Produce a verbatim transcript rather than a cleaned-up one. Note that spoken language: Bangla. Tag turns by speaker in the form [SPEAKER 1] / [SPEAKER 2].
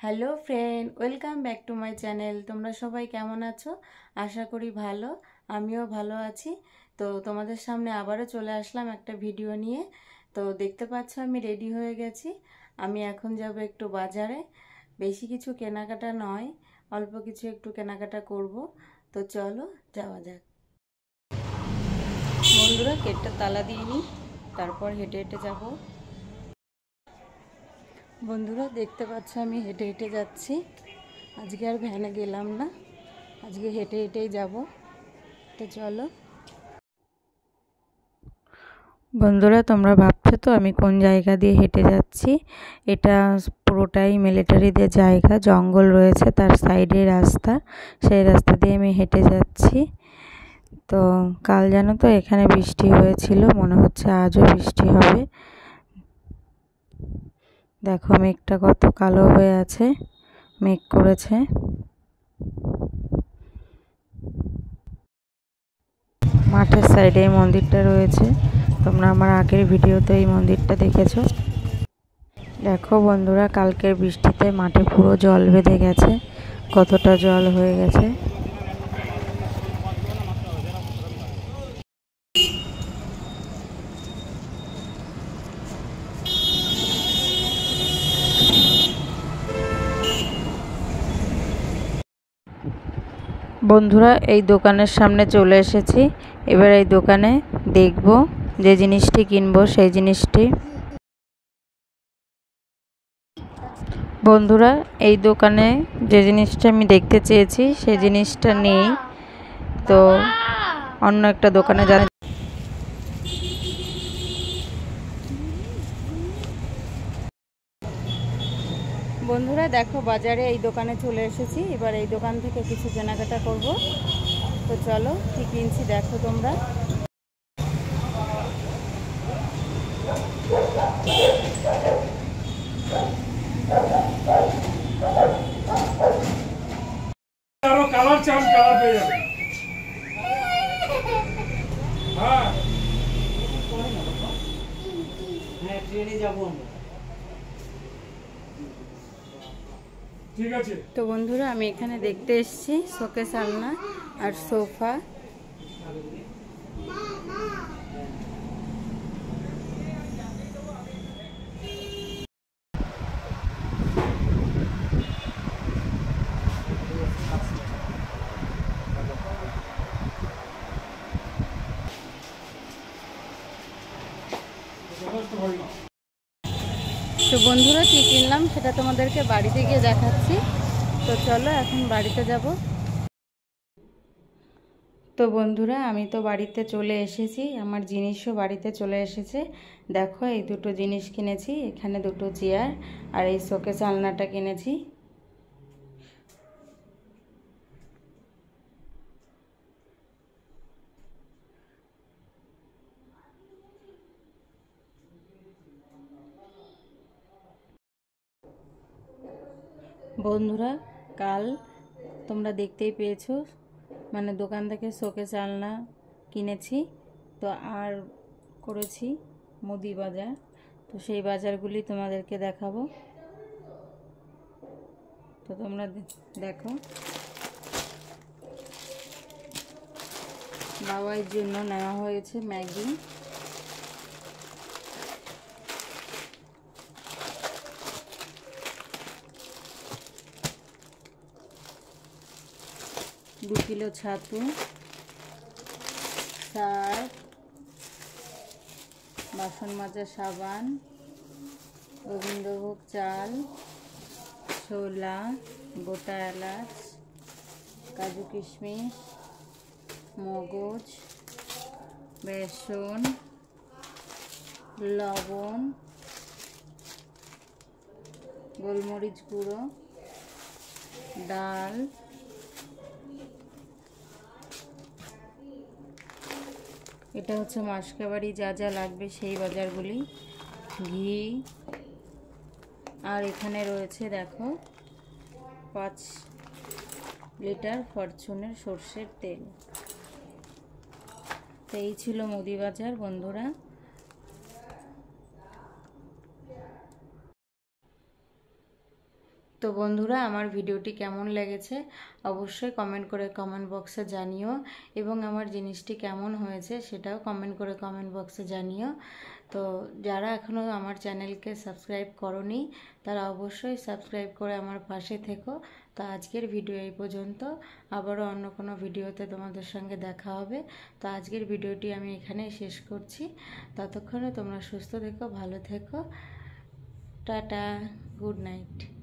[SPEAKER 1] Hello friend, welcome back to my channel. তোমরা সবাই কেমন আছো? আশা করি ভালো। আমিও ভালো আছি। তো তোমাদের সামনে আবারও চলে আসলাম একটা ভিডিও নিয়ে। তো দেখতে পাচ্ছ আমি রেডি হয়ে গেছি। আমি এখন যাব একটু বাজারে। বেশি কিছু কেনাকাটা নয়, অল্প কিছু একটু কেনাকাটা করব। তো চলো যাওয়া যাক। বন্ধুরা, গেটটা তালা দিয়ে নিই, তারপর হেঁটে হেঁটে যাব। বন্ধুরা, দেখতে পাচ্ছ আমি হেঁটে হেঁটে যাচ্ছি। আজকে আর ভ্যানে গেলাম না, আজকে হেঁটে হেঁটেই যাব। তো চলো। বন্ধুরা, তোমরা ভাবছো তো আমি কোন জায়গা দিয়ে হেঁটে যাচ্ছি। এটা পুরোটাই মিলিটারিদের জায়গা, জঙ্গল রয়েছে তার সাইডে রাস্তা, সেই রাস্তা দিয়ে আমি হেঁটে যাচ্ছি। তো কাল জানো তো এখানে বৃষ্টি হয়েছিল, মনে হচ্ছে আজও বৃষ্টি হবে। দেখো মেঘটা কত কালো হয়ে আছে, মেঘ করেছে। মাঠের সাইডে এই মন্দিরটা রয়েছে, তোমরা আমার আগের ভিডিওতে এই মন্দিরটা দেখেছো। দেখো বন্ধুরা, কালকের বৃষ্টিতে মাঠে পুরো জল বেঁধে গেছে, কতটা জল হয়ে গেছে। বন্ধুরা, এই দোকানের সামনে চলে এসেছি। এবার এই দোকানে দেখব, যে জিনিসটি কিনবো সেই জিনিসটি। বন্ধুরা, এই দোকানে যে জিনিসটা আমি দেখতে চেয়েছি সেই জিনিসটা নেই, তো অন্য একটা দোকানে জানি। বন্ধুরা দেখো, বাজারে এই দোকানে চলে এসেছি। এবার এই দোকান থেকে কিছু কেনাকাটা করব। তো চলো কি কিনছি দেখো তোমরা।
[SPEAKER 2] আরো কালার চান, কালার পেয়ে যাবে। হ্যাঁ হ্যাঁ ট্রেনে যাব আমরা, ঠিক আছে।
[SPEAKER 1] তো বন্ধুরা, আমি এখানে দেখতে এসেছি শোকেস আলনা আর সোফা। তো বন্ধুরা, কী কিনলাম সেটা তোমাদেরকে বাড়িতে গিয়ে দেখাচ্ছি। তো চলো এখন বাড়িতে যাব। তো বন্ধুরা, আমি তো বাড়িতে চলে এসেছি, আমার জিনিসও বাড়িতে চলে এসেছে। দেখো এই দুটো জিনিস কিনেছি, এখানে দুটো চেয়ার আর এই শোকেস আলনাটা কিনেছি। বন্ধুরা, কাল তোমরা দেখতেই পেয়েছো, মানে দোকান থেকে শোকেস আলনা কিনেছি। তো আর করেছি মুদি বাজার, তো সেই বাজারগুলি তোমাদেরকে দেখাবো। তো তোমরা দেখো। বাবার জন্য নেওয়া হয়েছে ম্যাগি, দু কিলো ছাতু, সার্ফ, বাসন মাজা সাবান, গোবিন্দভোগ চাল, ছোলা, গোটা এলাচ, কাজু কিশমিশ, মগজ, বেসন, লবণ, গোলমরিচ গুঁড়ো, ডাল, এটা হচ্ছে মাসকাবাড়ি যা যা লাগবে সেই বাজারগুলি, ঘি, আর এখানে রয়েছে দেখো পাঁচ লিটার ফরচুনের সর্ষের তেল। তো এই ছিল মুদি বাজার বন্ধুরা। তো বন্ধুরা, আমার ভিডিওটি কেমন লেগেছে অবশ্যই কমেন্ট করে কমেন্ট বক্সে জানিও, এবং আমার জিনিসটি কেমন হয়েছে সেটাও কমেন্ট করে কমেন্ট বক্সে জানিও। তো যারা এখনও আমার চ্যানেলকে সাবস্ক্রাইব করোনি তারা অবশ্যই সাবস্ক্রাইব করে আমার পাশে থেকো। তো আজকের ভিডিও এই পর্যন্ত, আবারও অন্য কোনো ভিডিওতে তোমাদের সঙ্গে দেখা হবে। তো আজকের ভিডিওটি আমি এখানেই শেষ করছি। ততক্ষণে তোমরা সুস্থ থেকো, ভালো থেকো। Tata, good night.